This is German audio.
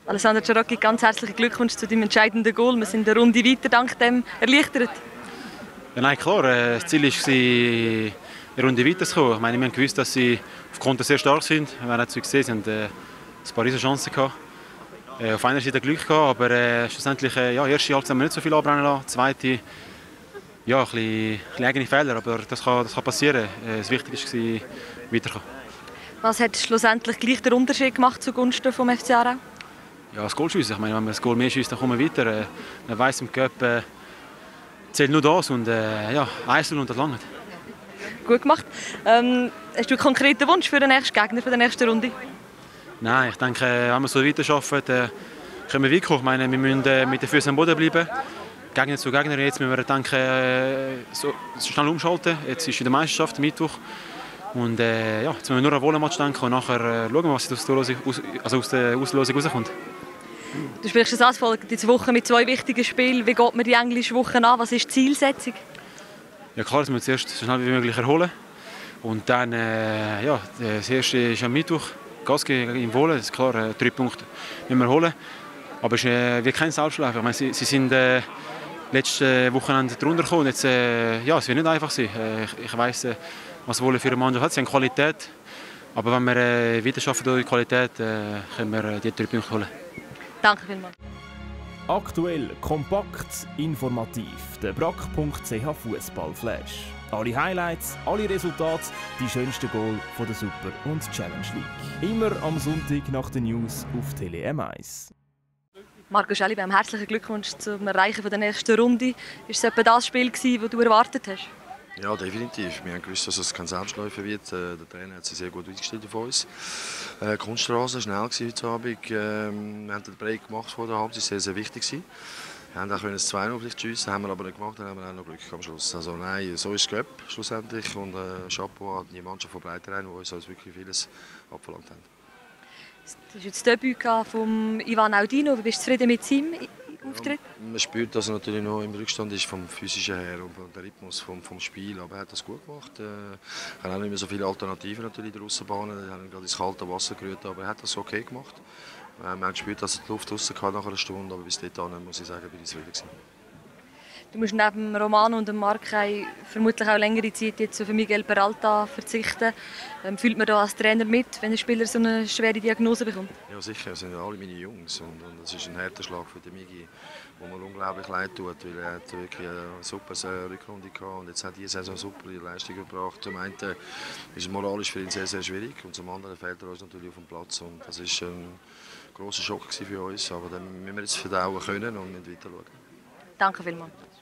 Alessandro Ciarocchi, ganz herzlichen Glückwunsch zu deinem entscheidenden Goal. Wir sind eine Runde weiter, dank dem erleichtert. Ja, nein, klar. Das Ziel war, eine Runde weiterzukommen. Ich meine, wir haben gewusst, dass sie auf Konter sehr stark sind. Wir haben es gesehen, sie hatten ein paar riesige Chancen gehabt. Auf einer Seite Glück gehabt, aber schlussendlich, erste Halbzeit haben wir nicht so viel anbrennen lassen. Zweite, ja, ein bisschen eigene Fehler, aber das kann passieren. Das Wichtigste war, weiterzukommen. Was hat schlussendlich gleich den Unterschied gemacht zugunsten vom FC Aarau? Ja, das Goalschiessen. Ich meine, wenn man das Goal mehr schießt, dann kommen wir weiter. Man weiss im Cup zählt nur das und 1-0 und das langt. Gut gemacht. Hast du einen konkreten Wunsch für den nächsten Gegner, für die nächste Runde? Nein, ich denke, wenn wir so weiterarbeiten, können wir weit kommen. Ich meine, wir müssen mit den Füßen am Boden bleiben. Gegner zu Gegner. Jetzt müssen wir so schnell umschalten. Jetzt ist in der Meisterschaft Mittwoch. Und jetzt müssen wir nur an Wohlenmatch denken und nachher schauen, was aus der Auslosung rauskommt. Du sprichst das an, diese Woche mit 2 wichtigen Spielen. Wie geht man die englische Woche an? Was ist die Zielsetzung? Ja klar, das müssen wir zuerst so schnell wie möglich erholen. Und dann, das erste ist am Mittwoch. Gas geben im Wohlen, das ist klar, 3 Punkte müssen wir holen. Aber es ist wie kein Selbstläufer. Ich meine, sie sind letzte Wochenende drunter gekommen. Jetzt, es wird nicht einfach sein. Ich weiss, was Wohlen für eine Mannschaft hat. Sie haben Qualität. Aber wenn wir weiterarbeiten durch die Qualität, können wir die 3 Punkte holen. Danke vielmals. Aktuell, kompakt, informativ. Der brack.ch Fußballflash. Alle Highlights, alle Resultate, die schönsten Goal von der Super- und Challenge League. Immer am Sonntag nach den News auf Tele M1. Marco Schellibaum, herzlichen Glückwunsch zum Erreichen der nächsten Runde. War es etwa das Spiel, das du erwartet hast? Ja, definitiv. Wir haben gewusst, dass es kein Selbstläufer wird. Der Trainer hat sich sehr gut eingestellt auf uns. Kunststraße, schnell heute Abend. Wir haben den Break gemacht vor der Halbzeit, sehr, sehr wichtig. Wir haben auch das 2-0 vielleicht schiessen, haben wir aber nicht gemacht, dann haben wir auch noch Glück am Schluss. Also nein, so ist es Cup schlussendlich und Chapeau an die Mannschaft von Breiterein, die uns wirklich vieles abverlangt haben. Das ist jetzt das Debüt von Ivan Audino. Wie bist du zufrieden mit seinem Auftritt? Ja, man spürt, dass er natürlich noch im Rückstand ist vom physischen her und vom Rhythmus vom Spiel, aber er hat das gut gemacht. Er hat auch nicht mehr so viele Alternativen natürlich in der Aussenbahn. Er hat ihn gerade ins kalte Wasser gerührt, aber er hat das okay gemacht. Man hat gespürt, dass er die Luft raus kann nach einer Stunde, aber bis dahin muss ich sagen, bin ich zufrieden gewesen. Du musst neben Romano und dem Markay vermutlich auch längere Zeit jetzt auf Miguel Peralta verzichten. Fühlt man da als Trainer mit, wenn ein Spieler so eine schwere Diagnose bekommt? Ja sicher, das sind alle meine Jungs und das ist ein harter Schlag für den Migi, wo mir unglaublich leid tut, weil er hat wirklich eine super Rückrunde gehabt und jetzt hat diese Saison super die Leistung gebracht. Zum einen ist es moralisch für ihn sehr, sehr schwierig und zum anderen fehlt er uns natürlich auf dem Platz und das ist ein grosser Schock für uns, aber dann müssen wir jetzt verdauen können und nicht weiter schauen. Danke vielmals.